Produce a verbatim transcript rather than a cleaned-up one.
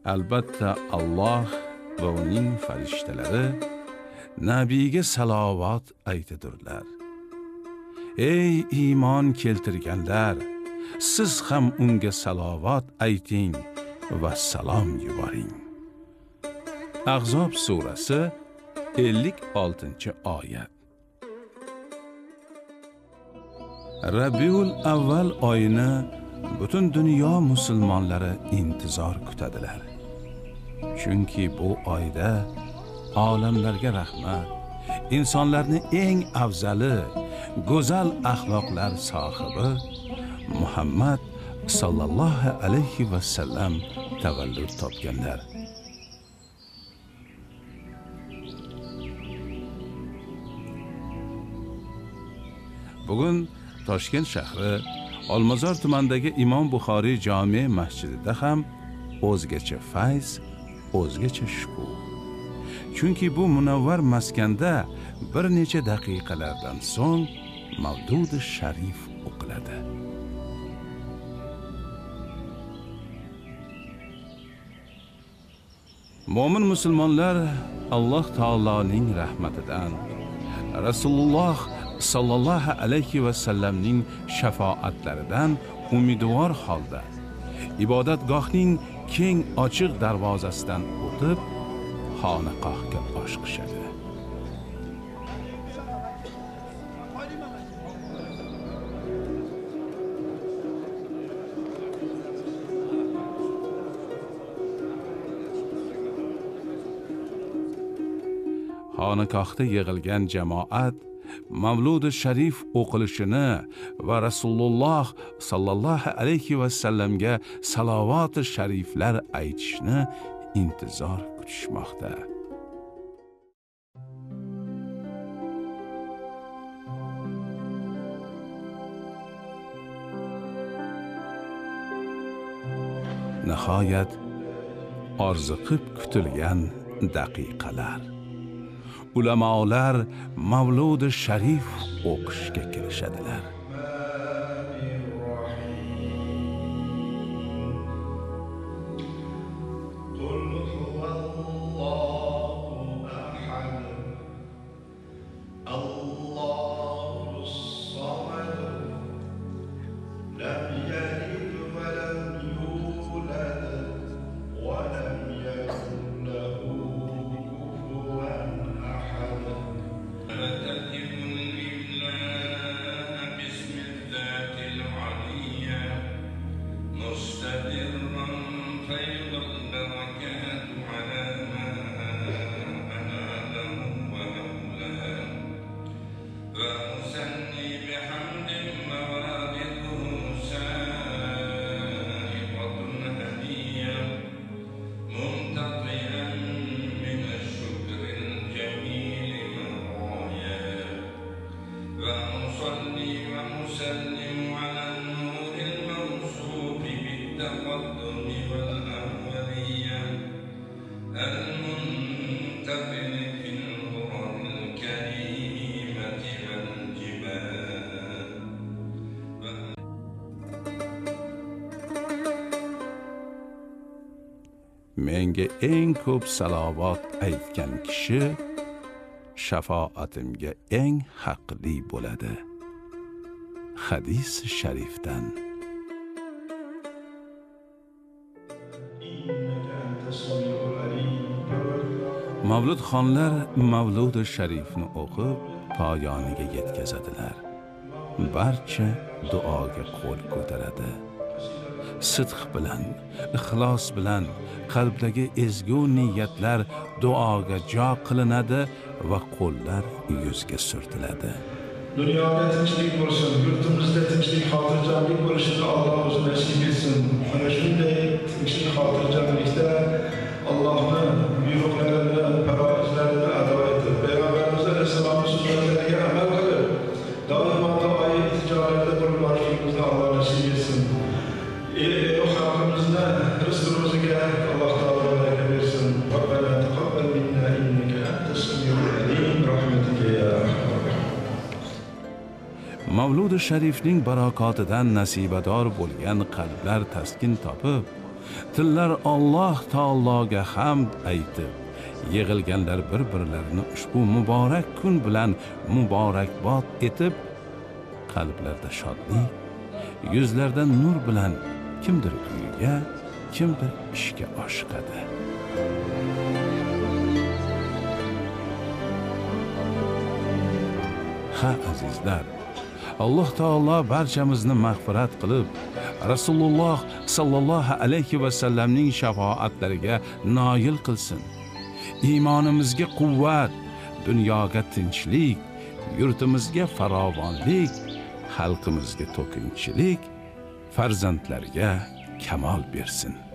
Albatta Alloh va uning farishtalari Nabiyga salovat aytidurlar. Ey iymon keltirganlar, siz ham unga salovat ayting va salom yuboring. Ahzob surasi ellik oltinchi oyat. Rabiul avval oyini butun dunyo musulmonlari intizor kutadilar. Chunki bu oyda olamlarga rahmat, insonlarni eng afzali, go'zal axloqlar sohibi Muhammad sallallohu alayhi va sallam tavallud topganlar. Bugun Toshkent shahri Olmazor tumanidagi Imom Buxoriy jome masjidida ham o'zgacha fayz, o'zgacha shukuh. Chunki bu munavvar maskanda bir necha daqiqalardan so'ng Mavlud sharif o'qiladi. Mo'min musulmonlar Alloh taoloning rahmatidan, Rasululloh sallallohu alayhi va sallamning shafoatlaridan umidvor holda ibodatgohning keng ochiq darvozasidan o'tib xonaqohga oshiqishadi. Xonaqohda yig'ilgan jamoat Mavlud sharif o'qilishini va Rasululloh sallallohu alayhi va sallamga salovat shariflar aytishni intizor kutishmoqda. Nihoyat orziqib kutilgan daqiqalar. Ulamolar Mavlud sharif o'qishga kirishadilar. Menga eng ko'p salovat aytgan kishi shafaatimga eng haqli bo'ladi. Hadis sharifdan. Mavlud xonlar Mavlud sharifni o'qib poyoniga yetkazadilar. Barcha duoga qo'l ko'taradi. Sidq bilan, ixlos bilan qalbdagi ezgu niyatlar duoga jo qilinadi va qo'llar yuzga surtiladi. Dunyoda tinchlik bo'lsin, yurtimizda tinchlik, xotirjamlik bo'lishini Alloh o'zi nasib etsin. Mana shunday tinchlik, xotirjamlikda Allohning buyruqlarini, faroizlarini ado etib, Payg'ambarimiz alayhisolamning sunnatiga amal qilib, doimo doimiy tijoratda bo'lib borishimizni Alloh nasib etsin. Ey xalqimizni rizq ro'ziga Alloh taolo baraka bersin. Robbana taqabbal minna innaka antas samiul alim rahmatika ya arhamar Mavlud sharifning barokotidan nasibador bo'lgan qalblar taskin topib, tillar Alloh taologa hamd aytib, yig'ilganlar bir-birlarini ushbu muborak kun bilan muborakbod etib, qalblarda shodlik, yuzlarda nur bilan kimdir uyiga, kimdir ishga oshiqadi. Ha azizlar, Alloh taolo barchamizni mag'firat qilib, Rasululloh sallallohu alayhi va sallamning shafoatlariga noil qilsin. Iymonimizga quvvat, dunyoga tinchlik, yurtimizga farovonlik, xalqimizga to'kinchilik, farzandlarga kamol bersin.